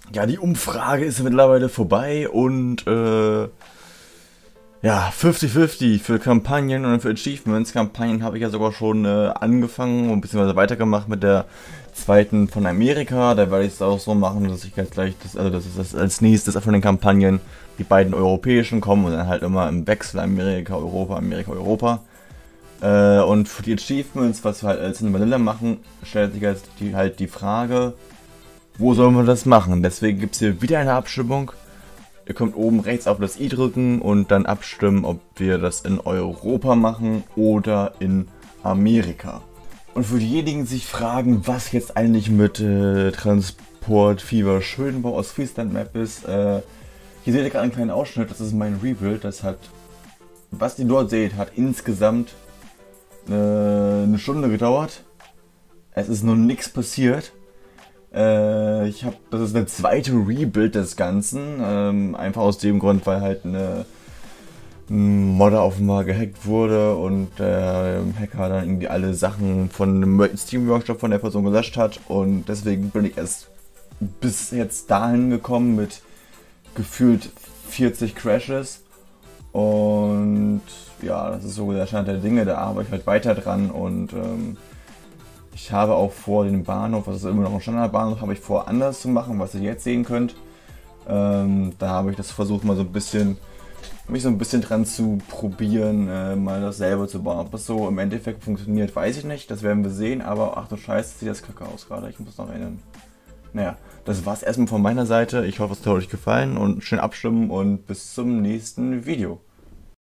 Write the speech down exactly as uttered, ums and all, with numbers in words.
Ja, die Umfrage ist mittlerweile vorbei und äh, ja, fünfzig fünfzig für Kampagnen und für Achievements. Kampagnen habe ich ja sogar schon äh, angefangen und beziehungsweise weitergemacht mit der zweiten von Amerika. Da werde ich es auch so machen, dass ich jetzt gleich, das, also dass es als nächstes von den Kampagnen die beiden europäischen kommen und dann halt immer im Wechsel Amerika, Europa, Amerika, Europa. Äh, und für die Achievements, was wir halt als in Vanilla machen, stellt sich jetzt die, halt die Frage, wo sollen wir das machen? Deswegen gibt es hier wieder eine Abstimmung. Ihr könnt oben rechts auf das i drücken und dann abstimmen, ob wir das in Europa machen oder in Amerika. Und für diejenigen, die sich fragen, was jetzt eigentlich mit äh, Transport Fever Schönbau aus Friesland Map ist, äh, hier seht ihr gerade einen kleinen Ausschnitt, das ist mein Rebuild, das hat, was ihr dort seht, hat insgesamt äh, eine Stunde gedauert. Es ist noch nichts passiert. Äh, ich habe, das ist eine zweite Rebuild des Ganzen, ähm, einfach aus dem Grund, weil halt eine ein Modder offenbar gehackt wurde und der Hacker dann irgendwie alle Sachen von dem Steam Workshop von der Person gelöscht hat und deswegen bin ich erst bis jetzt dahin gekommen mit gefühlt vierzig Crashes und ja, das ist so der Stand der Dinge, da arbeite ich halt weiter dran und ähm, ich habe auch vor, den Bahnhof, das ist immer noch ein Standardbahnhof, habe ich vor anders zu machen, was ihr jetzt sehen könnt. Ähm, da habe ich das versucht mal so ein bisschen, mich so ein bisschen dran zu probieren, äh, mal das selber zu bauen. Ob das so im Endeffekt funktioniert, weiß ich nicht, das werden wir sehen, aber ach du Scheiße, sieht das kacke aus gerade, ich muss das noch ändern. Naja, das war's erstmal von meiner Seite, ich hoffe es hat euch gefallen und schön abstimmen und bis zum nächsten Video.